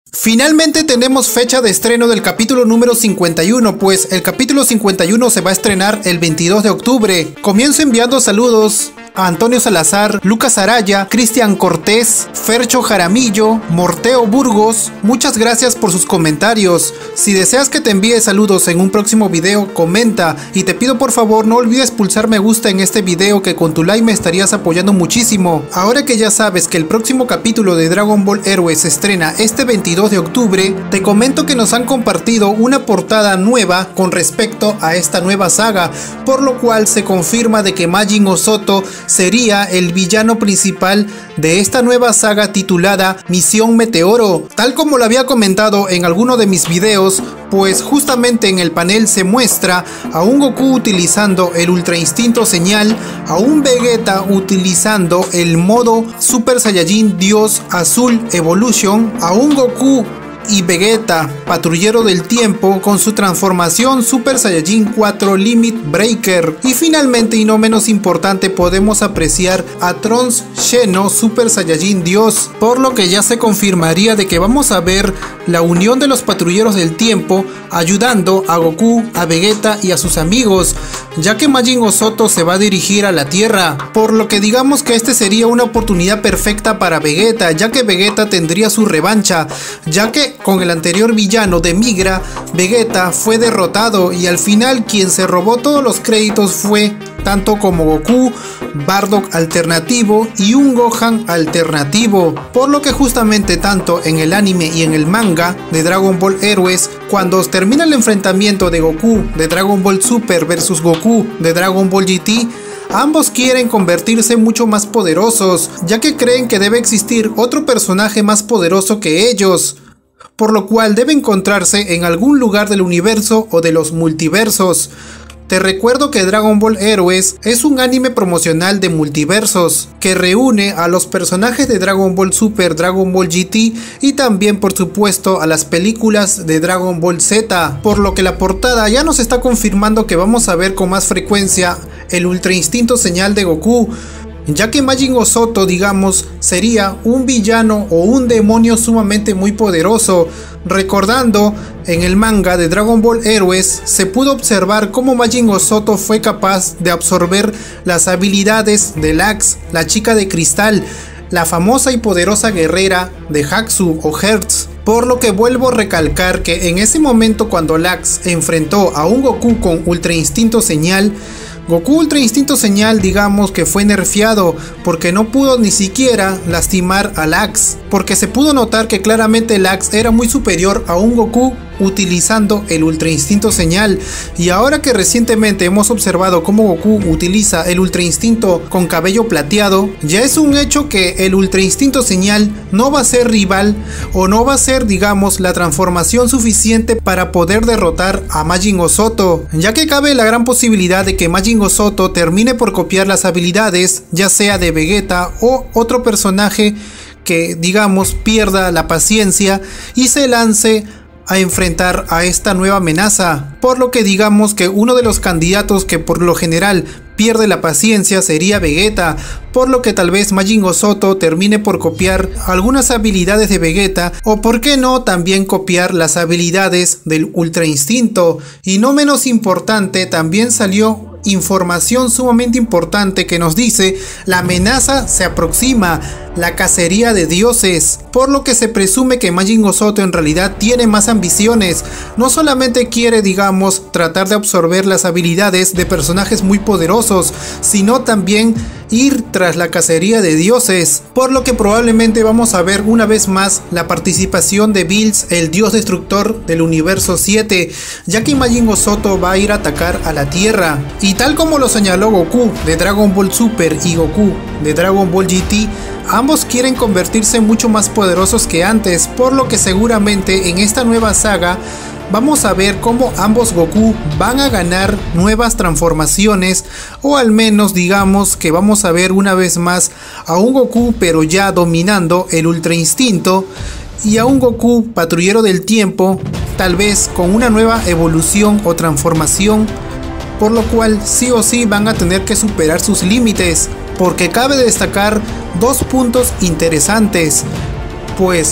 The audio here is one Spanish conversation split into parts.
Finalmente tenemos fecha de estreno del capítulo número 51, pues el capítulo 51 se va a estrenar el 22 de octubre. Comienzo enviando saludos a Antonio Salazar, Lucas Araya, Cristian Cortés, Fercho Jaramillo, Morteo Burgos. Muchas gracias por sus comentarios. Si deseas que te envíe saludos en un próximo video, comenta, y te pido por favor no olvides pulsar me gusta en este video, que con tu like me estarías apoyando muchísimo. Ahora que ya sabes que el próximo capítulo de Dragon Ball Heroes se estrena este 22 de octubre, te comento que nos han compartido una portada nueva con respecto a esta nueva saga, por lo cual se confirma de que Majin Ozoto sería el villano principal de esta nueva saga titulada Misión Meteoro. Tal como lo había comentado en alguno de mis videos, pues justamente en el panel se muestra a un Goku utilizando el Ultra Instinto Señal, a un Vegeta utilizando el modo Super Saiyajin Dios Azul Evolution, a un Goku y Vegeta, patrullero del tiempo, con su transformación Super Saiyajin 4 Limit Breaker. Y finalmente, y no menos importante, podemos apreciar a Trunks Xeno Super Saiyajin Dios, por lo que ya se confirmaría de que vamos a ver la unión de los patrulleros del tiempo ayudando a Goku, a Vegeta y a sus amigos, ya que Majin Ozoto se va a dirigir a la Tierra, por lo que digamos que este sería una oportunidad perfecta para Vegeta, ya que Vegeta tendría su revancha, ya que con el anterior villano de Migra, Vegeta fue derrotado y al final quien se robó todos los créditos fue tanto como Goku, Bardock alternativo y un Gohan alternativo, por lo que justamente tanto en el anime y en el manga de Dragon Ball Heroes, cuando termina el enfrentamiento de Goku de Dragon Ball Super versus Goku de Dragon Ball GT, ambos quieren convertirse mucho más poderosos, ya que creen que debe existir otro personaje más poderoso que ellos, por lo cual debe encontrarse en algún lugar del universo o de los multiversos. Te recuerdo que Dragon Ball Heroes es un anime promocional de multiversos que reúne a los personajes de Dragon Ball Super, Dragon Ball GT y también por supuesto a las películas de Dragon Ball Z, por lo que la portada ya nos está confirmando que vamos a ver con más frecuencia el Ultra Instinto Señal de Goku, ya que Majin Ozoto, digamos, sería un villano o un demonio sumamente muy poderoso. Recordando, en el manga de Dragon Ball Heroes se pudo observar cómo Majin Ozoto fue capaz de absorber las habilidades de Lax, la chica de cristal, la famosa y poderosa guerrera de Haxu o Hertz. Por lo que vuelvo a recalcar que en ese momento, cuando Lax enfrentó a un Goku con Ultra Instinto Señal, Goku Ultra Instinto Señal digamos que fue nerfeado porque no pudo ni siquiera lastimar a Lax, porque se pudo notar que claramente Lax era muy superior a un Goku utilizando el Ultra Instinto Señal. Y ahora que recientemente hemos observado cómo Goku utiliza el Ultra Instinto con cabello plateado, ya es un hecho que el Ultra Instinto Señal no va a ser rival o no va a ser, digamos, la transformación suficiente para poder derrotar a Majin Ozoto, ya que cabe la gran posibilidad de que Majin Ozoto termine por copiar las habilidades ya sea de Vegeta o otro personaje que, digamos, pierda la paciencia y se lance a enfrentar a esta nueva amenaza, por lo que digamos que uno de los candidatos que por lo general pierde la paciencia sería Vegeta, por lo que tal vez Majin Ozoto termine por copiar algunas habilidades de Vegeta, o por qué no también copiar las habilidades del Ultra Instinto. Y no menos importante, también salió información sumamente importante que nos dice: la amenaza se aproxima, la cacería de dioses, por lo que se presume que Majin Ozoto en realidad tiene más ambiciones. No solamente quiere, digamos, tratar de absorber las habilidades de personajes muy poderosos, sino también ir tras la cacería de dioses, por lo que probablemente vamos a ver una vez más la participación de Bills, el dios destructor del universo 7, ya que Majin Ozoto va a ir a atacar a la Tierra. Y tal como lo señaló Goku de Dragon Ball Super y Goku de Dragon Ball GT, ambos quieren convertirse mucho más poderosos que antes, por lo que seguramente en esta nueva saga vamos a ver cómo ambos Goku van a ganar nuevas transformaciones, o al menos digamos que vamos a ver una vez más a un Goku pero ya dominando el Ultra Instinto, y a un Goku patrullero del tiempo tal vez con una nueva evolución o transformación, por lo cual sí o sí van a tener que superar sus límites, porque cabe destacar dos puntos interesantes, pues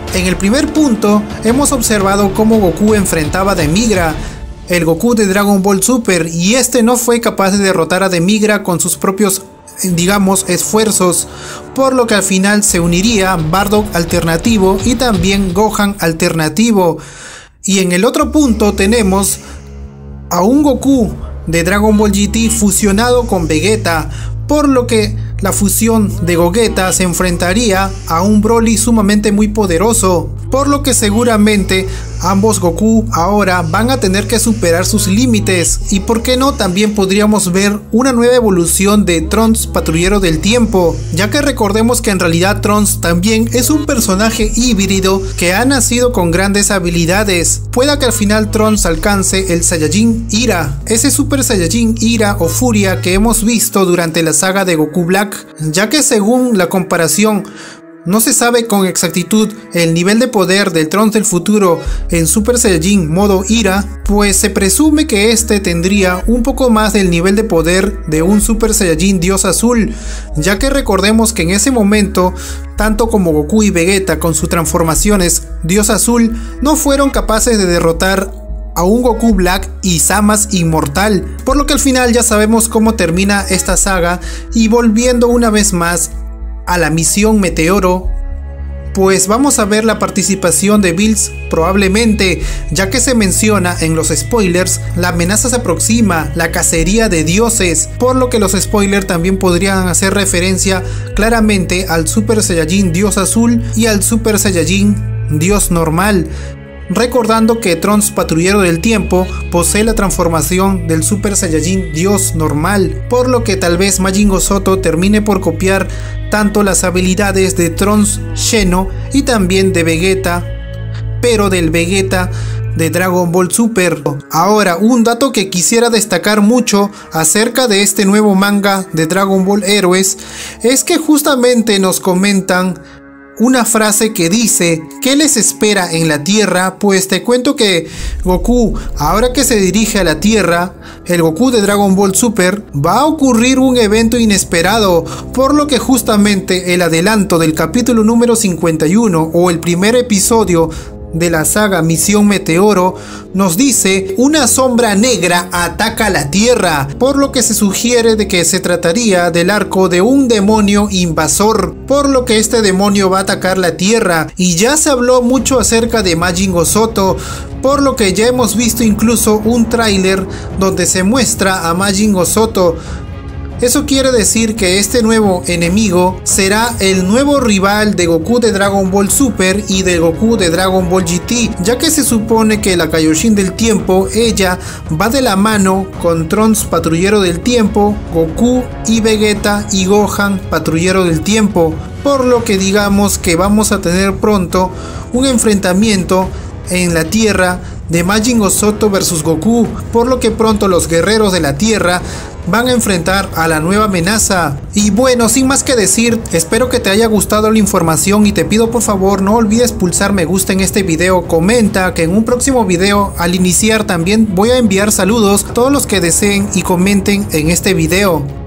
En el primer punto, hemos observado cómo Goku enfrentaba a Demigra, el Goku de Dragon Ball Super, y este no fue capaz de derrotar a Demigra con sus propios, digamos, esfuerzos, por lo que al final se uniría Bardock alternativo y también Gohan alternativo. Y en el otro punto tenemos a un Goku de Dragon Ball GT fusionado con Vegeta, por lo que la fusión de Gogeta se enfrentaría a un Broly sumamente muy poderoso, por lo que seguramente ambos Goku ahora van a tener que superar sus límites, y por qué no también podríamos ver una nueva evolución de Trunks Patrullero del Tiempo, ya que recordemos que en realidad Trunks también es un personaje híbrido que ha nacido con grandes habilidades. Pueda que al final Trunks alcance el Saiyajin Ira, ese Super Saiyajin Ira o Furia que hemos visto durante la saga de Goku Black, ya que según la comparación no se sabe con exactitud el nivel de poder del Trunks del futuro en Super Saiyajin modo Ira, pues se presume que este tendría un poco más del nivel de poder de un Super Saiyajin Dios Azul, ya que recordemos que en ese momento tanto como Goku y Vegeta con sus transformaciones Dios Azul no fueron capaces de derrotar a un Goku Black y Zamasu inmortal, por lo que al final ya sabemos cómo termina esta saga. Y volviendo una vez más a la misión Meteoro, pues vamos a ver la participación de Bills probablemente, ya que se menciona en los spoilers la amenaza se aproxima, la cacería de dioses, por lo que los spoilers también podrían hacer referencia claramente al Super Saiyajin Dios Azul y al Super Saiyajin Dios Normal. Recordando que Trunks Patrullero del Tiempo posee la transformación del Super Saiyajin Dios Normal, por lo que tal vez Majin Gozoto termine por copiar tanto las habilidades de Trunks Xeno y también de Vegeta, pero del Vegeta de Dragon Ball Super. Ahora, un dato que quisiera destacar mucho acerca de este nuevo manga de Dragon Ball Heroes es que justamente nos comentan una frase que dice: ¿qué les espera en la Tierra? Pues te cuento que Goku, ahora que se dirige a la Tierra, el Goku de Dragon Ball Super, va a ocurrir un evento inesperado, por lo que justamente el adelanto del capítulo número 51 o el primer episodio de la saga Misión Meteoro nos dice: una sombra negra ataca la Tierra, por lo que se sugiere de que se trataría del arco de un demonio invasor, por lo que este demonio va a atacar la Tierra. Y ya se habló mucho acerca de Majin Gozoto, por lo que ya hemos visto incluso un tráiler donde se muestra a Majin Gozoto. Eso quiere decir que este nuevo enemigo será el nuevo rival de Goku de Dragon Ball Super y de Goku de Dragon Ball GT, ya que se supone que la Kaioshin del Tiempo, ella va de la mano con Trunks Patrullero del Tiempo, Goku y Vegeta y Gohan Patrullero del Tiempo, por lo que digamos que vamos a tener pronto un enfrentamiento en la Tierra de Majin Gozoto versus Goku, por lo que pronto los guerreros de la Tierra van a enfrentar a la nueva amenaza. Y bueno, sin más que decir, espero que te haya gustado la información y te pido por favor no olvides pulsar me gusta en este video, comenta, que en un próximo video al iniciar también voy a enviar saludos a todos los que deseen y comenten en este video.